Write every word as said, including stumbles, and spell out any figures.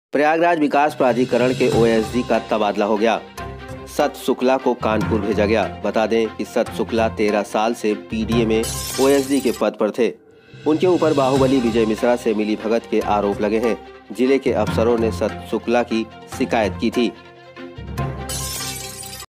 प्रयागराज विकास प्राधिकरण के ओएसडी का तबादला हो गया। सत शुक्ला को कानपुर भेजा गया। बता दें कि सत शुक्ला तेरह साल से पीडीए में ओएसडी के पद पर थे। उनके ऊपर बाहुबली विजय मिश्रा से मिली भगत के आरोप लगे हैं। जिले के अफसरों ने सत शुक्ला की शिकायत की थी।